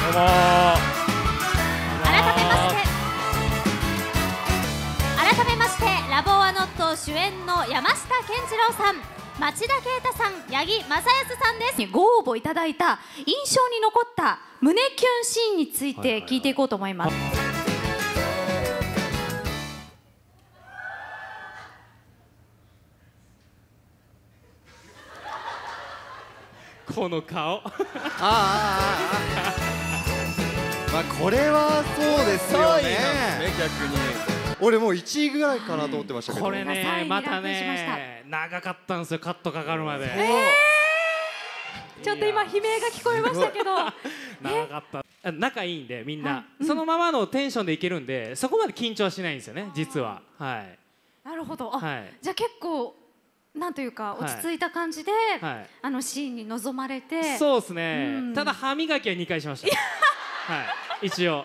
どうも改めましてラボアノット主演の山下健二郎さん、町田啓太さん、八木正康さんです。ご応募いただいた印象に残った胸キュンシーンについて聞いていこうと思います。 この顔まあこれはそうですよね。 逆に俺もう1位ぐらいかなと思ってましたけど、 これねまたね長かったんですよ、カットかかるまで。 ちょっと今悲鳴が聞こえましたけど長かった。仲いいんでみんな、そのままのテンションでいけるんで、そこまで緊張はしないんですよね実は。はい。 なるほど。 はい、 じゃあ結構なんというか落ち着いた感じで、あのシーンに臨まれて。 そうですね、ただ歯磨きは2回しましたはい、一応。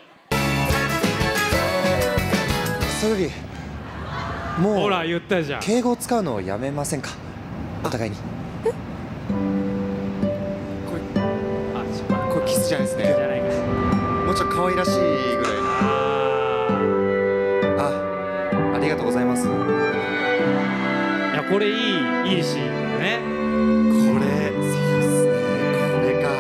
それよりもうほら言ったじゃん、 敬語を使うのをやめませんか、お互いに。これキスじゃないですね。 じゃないか、 もうちょっと可愛らしいぐらいの。ありがとうございます。 いやこれいいシーンね。 これそうですね、これか。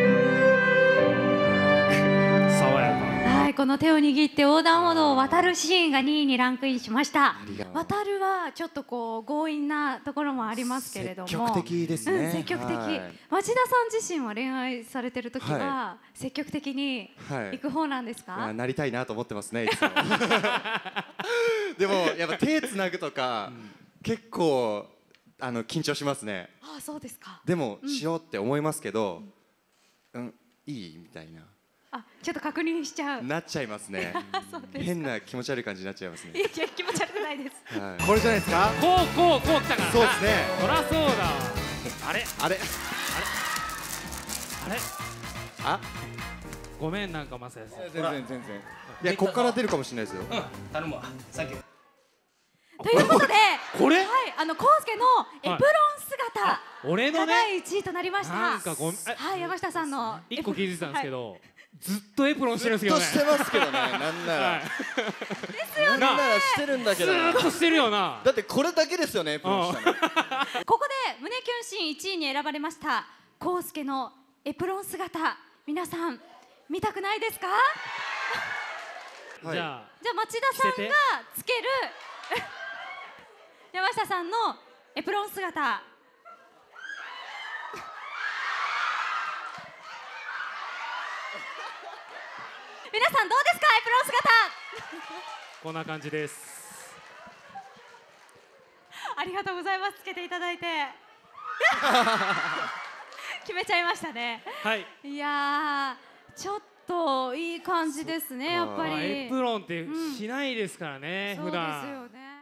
爽やか。 はい、この手を握って横断歩道を渡るシーンが2位にランクインしました。渡るはちょっとこう強引なところもありますけれども、 積極的ですね。 積極的。町田さん自身は恋愛されてる時は積極的に行く方なんですか？ なりたいなと思ってますね、いつも。でもやっぱ手つなぐとか結構緊張しますね。 ああ、そうですか。 でもしようって思いますけど、いいみたいな。 あ、ちょっと確認しちゃう。 なっちゃいますね。変な気持ち悪い感じになっちゃいますね。 いや気持ち悪くないです。 これじゃないですか。 こう来たからな。 そうですね。 そらそうだわ。あれごめん、なんか正康。 全然。いや、こっから出るかもしれないですよ。 頼むわ。サンキュー。 ということで、 これはい、康介のエプロン姿俺のね、 第1位となりました。 なんかはい、山下さんの 1個気づいたんですけど、ずっとエプロンしてるんですけどね。 ずっとしてますけどね、なんなら。 ですよね。 なんならしてるんだけど。 ずっとしてるよな。 だってこれだけですよね、エプロンしたの。 ここで胸キュンシーン1位に選ばれました康介のエプロン姿、皆さん見たくないですか？ じゃあ町田さんがつける山下さんのエプロン姿、皆さんどうですか？エプロン姿こんな感じです。 ありがとうございます。つけていただいて決めちゃいましたね。 はい。 いやー、ちょっといい感じですね、やっぱり。 エプロンってしないですからね、普段。 そうですよね。